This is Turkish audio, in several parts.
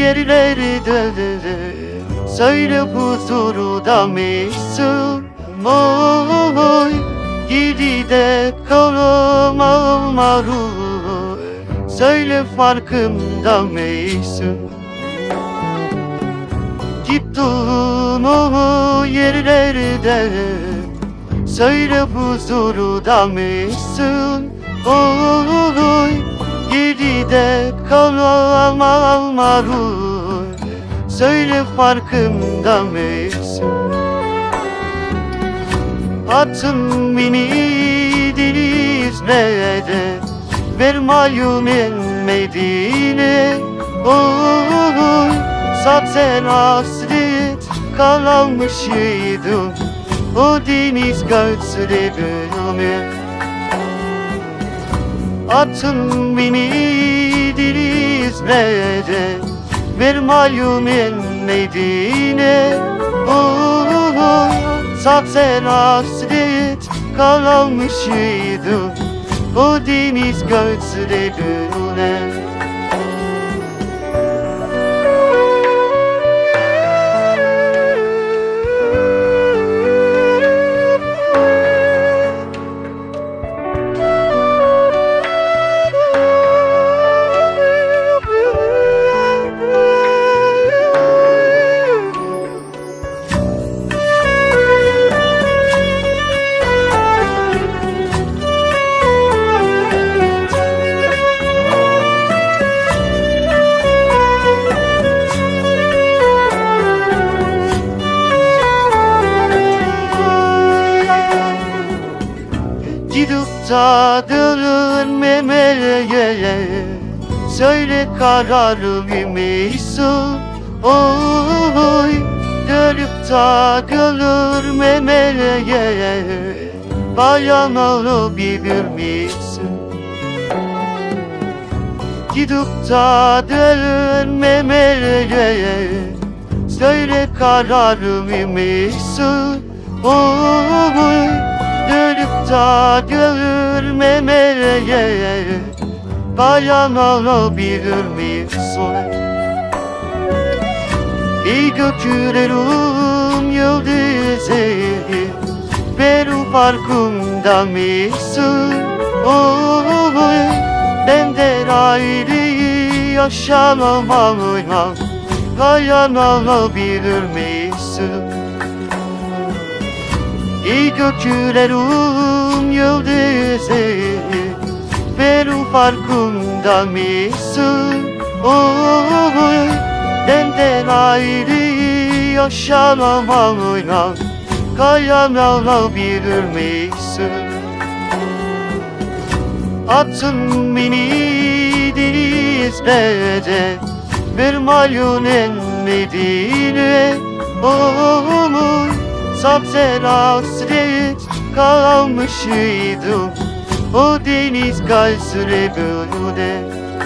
yerlerde söyle huzurda mısın? Oy geride kalamam söyle farkında mısın? Gittin o yerlerde söyle huzurda mısın? Oy geride kalamam söyle farkında mısın? Attın beni denizlere, ver malumen Medine. Oy zaten hasret kalmışydım o deniz gözlerime. Attın beni denizlere, ver malumen Medine. Oy zaten hasret kalmışydım o deniz gözlerine. Gidip da dönmemeye söyle kararlıymışsın. Oy dönüp da dönmemeye bayan olabilir misin? Gidip da dönmemeye söyle kararlıymışsın. Oy dönüp da görmemeye bayan olabilir misin? Ey göklerin yıldızı, benim farkında mısın? Oy benden ayrı yaşamam, bayan olabilir misin? Ey göklerin yıldızı, benim farkında mısın? Oy benden ayrı yaşamam, kayan olabilir misin? Attın beni denizlere, ver malumen Medine. Oy zaten hasret kalmışydım o deniz gözlerine.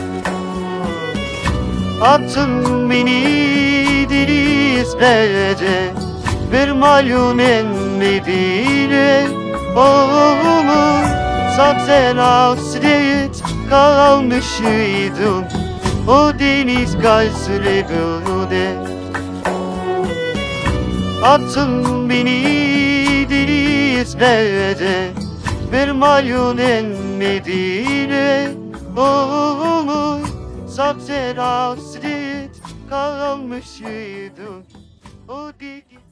Attın beni denizlere, ver malumen Medine. Oy zaten hasret kalmışydım o deniz gözlerine. Attın beni denizlere, ver malumen Medine. Oy zaten hasret kalmışydım o deniz